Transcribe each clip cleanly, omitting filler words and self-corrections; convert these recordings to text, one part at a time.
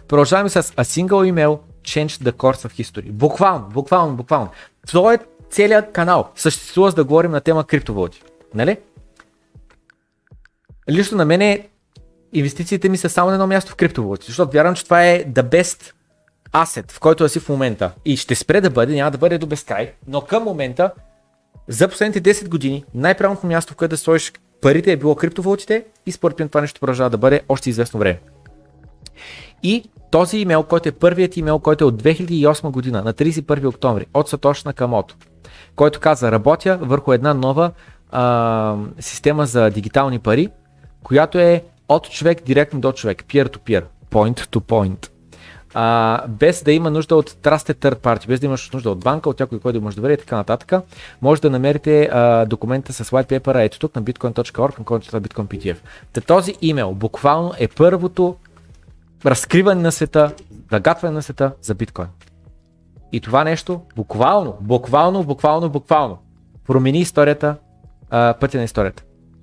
Продължаваме с a single email changed the course of history. Буквално. Това е целият канал. Съществува за да говорим на тема криптовалути. Нали? Лично на мене инвестициите ми са само на едно място в криптовалути, защото вярвам, че това е the best asset, в който си в момента. И ще спре да бъде, няма да бъде до безкрай, но към момента, за последните 10 години, най-правилното място, в което да сложиш парите е било криптовалутите и според мен това нещо продължава да бъде още известно време. И този имейл, който е първият имейл, който е от 2008 година, на 31 октомври, от Сатоши Накамото, който каза: работя върху една нова система за дигитални пари, която е от човек директно до човек, peer-to-peer, point-to-point. Без да има нужда от trusted third party, без да имаш нужда от банка, от някой, който може да доверие и така нататък, може да намерите документа с white paper ето тук на bitcoin.org, към който Bitcoin PDF. Този имейл буквално е първото разкриване на света, загатване на света за биткоин. И това нещо буквално промени историята, пътя на историята.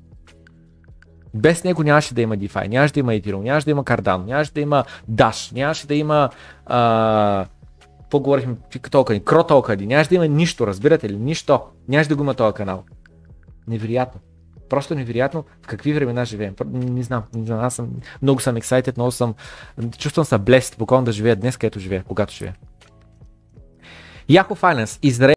Без него нямаше да има DeFi, нямаше да има Ethereum, нямаше да има Cardano, нямаше да има Dash, нямаше да има по-говорихме токени, Crow токени, нямаше да има нищо, разбирате ли? Нищо. Нямаше да го има този канал. Невероятно. Просто невероятно в какви времена живеем. Не знам. Аз много съм excited, чувствам се blessed, буквално да живея днес, където живея, когато живея. Yahoo Finance,